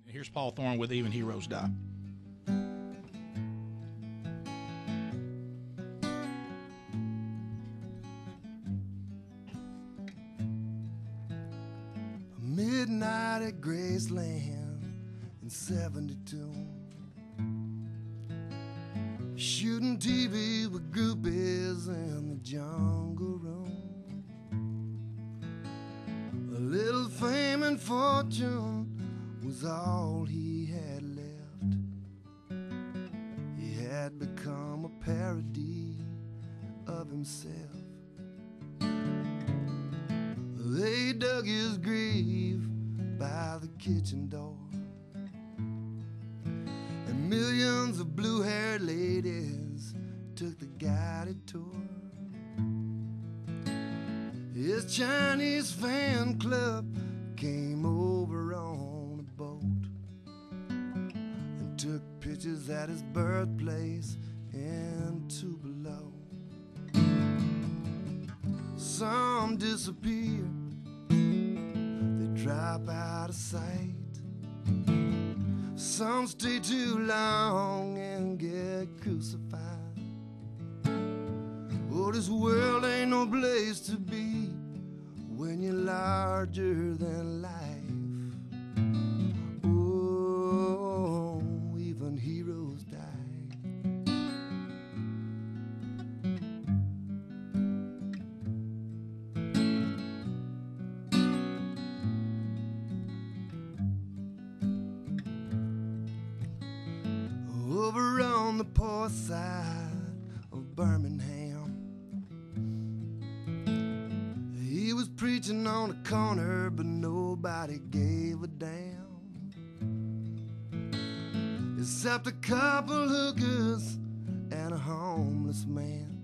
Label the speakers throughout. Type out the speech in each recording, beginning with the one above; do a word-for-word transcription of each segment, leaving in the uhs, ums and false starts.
Speaker 1: Here's Paul Thorn with Even Heroes Die.
Speaker 2: Midnight at Graceland in seventy-two, shooting T V with groupies in the jungle room. A little fame and fortune was all he had left. He had become a parody of himself. They dug his grave by the kitchen door, and millions of blue-haired ladies took the guided tour. His Chinese fan club came over on a boat and took pictures at his birthplace and Tupelo. Some disappear, they drop out of sight. Some stay too long and get crucified. Oh, this world ain't no place to be when you're larger than life. Oh, even heroes die. Over on the poor side of Birmingham, he was preaching on a corner, but nobody gave a damn, except a couple hookers and a homeless man.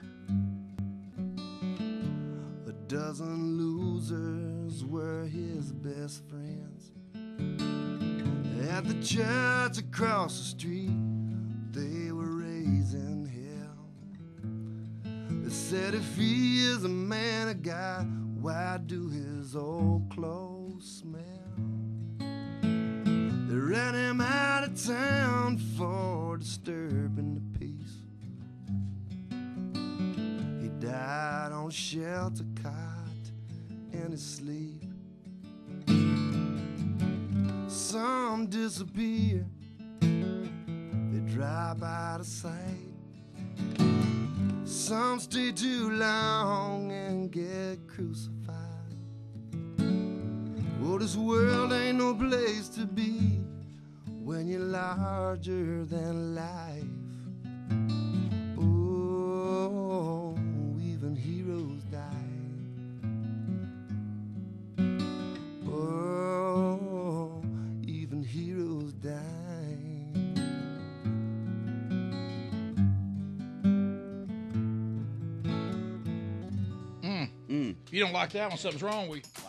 Speaker 2: A dozen losers were his best friends. At the church across the street, they were raising hell. They said if he is a man of God, why do his old clothes smell? They ran him out of town for disturbing the peace. He died on a shelter cot in his sleep. Some disappear, they drop out of sight. Some stay too long and get crucified. Oh, this world ain't no place to be when you're larger than life. Oh, even heroes die. Oh, even heroes die.
Speaker 1: Mm. Mm. If you don't like that one, something's wrong with you.